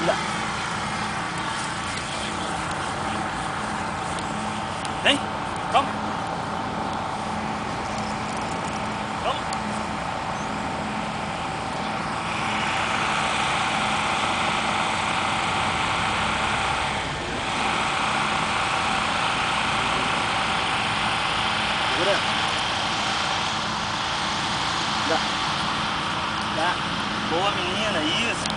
Dá. Vem, vamos. Vamos. Segura. Dá. Dá. Boa, menina, isso.